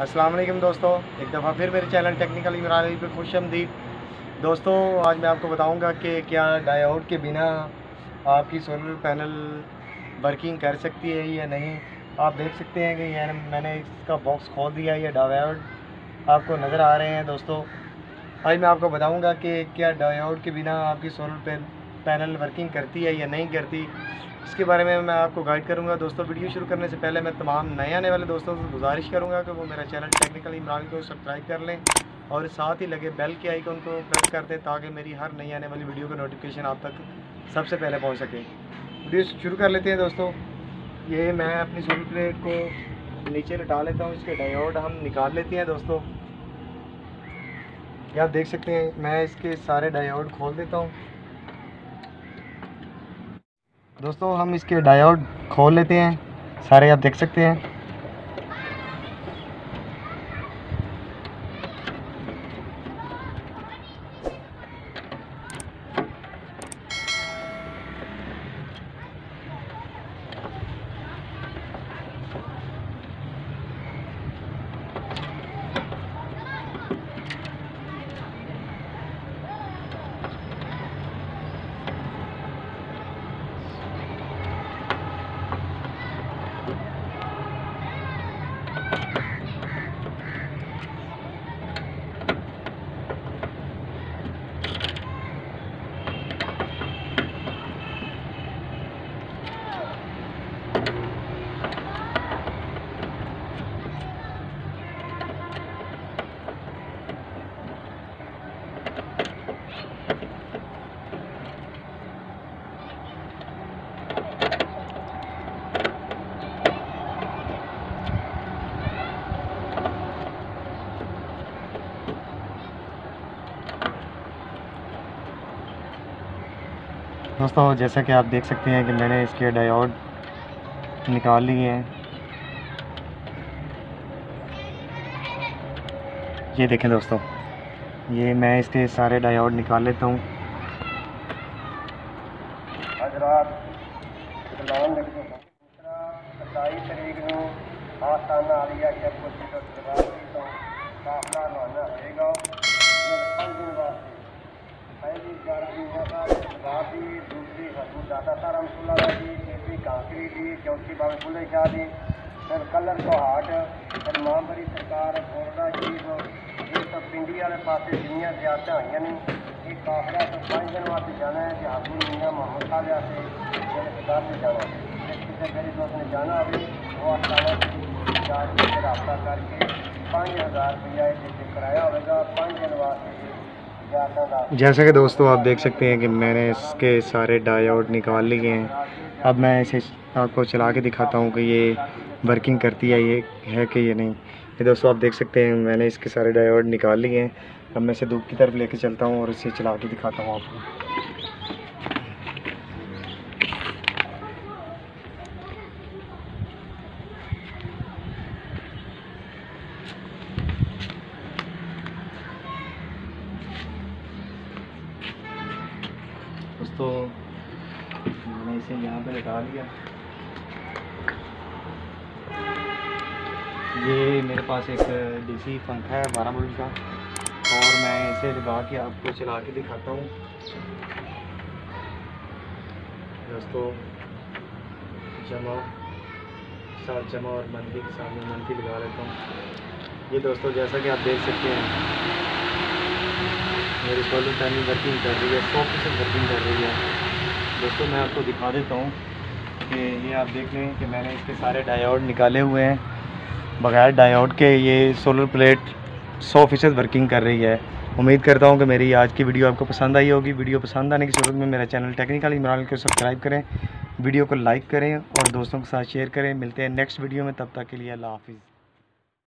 अस्सलाम वालेकुम दोस्तों, एक दफ़ा फिर मेरे चैनल टेक्निकल इमरान पे खुशामदीद। दोस्तों आज मैं आपको बताऊंगा कि क्या डायोड के बिना आपकी सोलर पैनल वर्किंग कर सकती है या नहीं। आप देख सकते हैं कि यार मैंने इसका बॉक्स खोल दिया, ये डायोड आपको नज़र आ रहे हैं। दोस्तों आज मैं आपको बताऊंगा कि क्या डायोड के बिना आपकी सोलर पैनल वर्किंग करती है या नहीं करती, इसके बारे में मैं आपको गाइड करूंगा। दोस्तों वीडियो शुरू करने से पहले मैं तमाम नए आने वाले दोस्तों से गुजारिश करूंगा कि वो मेरा चैनल टेक्निकल इमरान को सब्सक्राइब कर लें और साथ ही लगे बेल के आइकन को प्रेस कर दें ताकि मेरी हर नई आने वाली वीडियो का नोटिफिकेशन आप तक सबसे पहले पहुंच सके। वीडियो शुरू कर लेते हैं दोस्तों। ये मैं अपनी सोलर प्लेट को नीचे लटा लेता हूँ, इसके डायोड हम निकाल लेते हैं। दोस्तों ये आप देख सकते हैं, मैं इसके सारे डायोड खोल देता हूँ। दोस्तों हम इसके डायोड खोल लेते हैं सारे, आप देख सकते हैं। दोस्तों जैसा कि आप देख सकते हैं कि मैंने इसके डायोड निकाल लिए हैं। ये देखें दोस्तों, ये मैं इसके सारे डायोड निकाल लेता हूँ। ज़्यादातर हम खुला जी तीसरी कांकरी दी चौथी बाबे खुले शाह दी फिर कलर को हाट फिर मां बड़ी सरकार बोरडा जी ये सब पिंडी वाले पास जिन्नियां ज्यादा हुई ने ये काफला तो 5 दिन वास्ते जाना है कि हाकुर मियाँ मोहम्मद खालिया से सरकार से जाना है। किसी मेरे दोस्त ने जाना अभी वो अचानक चार्ज से रब्ता करके 5000 रुपया किराया होगा 5 दिन वास्ते। जैसा कि दोस्तों आप देख सकते हैं कि मैंने इसके सारे डायोड निकाल लिए हैं। अब मैं इसे आपको चला के दिखाता हूँ कि ये वर्किंग करती है ये है कि ये नहीं। ये दोस्तों आप देख सकते हैं मैंने इसके सारे डायोड निकाल लिए हैं। अब मैं इसे धूप की तरफ लेके चलता हूँ और इसे चला के दिखाता हूँ आपको। दोस्तों मैंने इसे यहाँ पे लगा लिया। ये मेरे पास एक डीसी पंखा है 12 वोल्ट का और मैं इसे लगा के आपको चला के दिखाता हूँ। दोस्तों जमा साथ जमा और मंदी के सामने मंदी लगा लेता हूँ। ये दोस्तों जैसा कि आप देख सकते हैं मेरी सोलर पैनल वर्किंग कर रही है, 100% वर्किंग कर रही है। दोस्तों मैं आपको दिखा देता हूँ कि ये आप देख लें कि मैंने इसके सारे डायोड निकाले हुए हैं। बगैर डायोड के ये सोलर प्लेट 100% वर्किंग कर रही है। उम्मीद करता हूँ कि मेरी आज की वीडियो आपको पसंद आई होगी। वीडियो पसंद आने की सूरत में मेरा चैनल टेक्निकल इमरान को सब्सक्राइब करें, वीडियो को लाइक करें और दोस्तों के साथ शेयर करें। मिलते हैं नेक्स्ट वीडियो में, तब तक के लिए अल्लाह हाफिज़।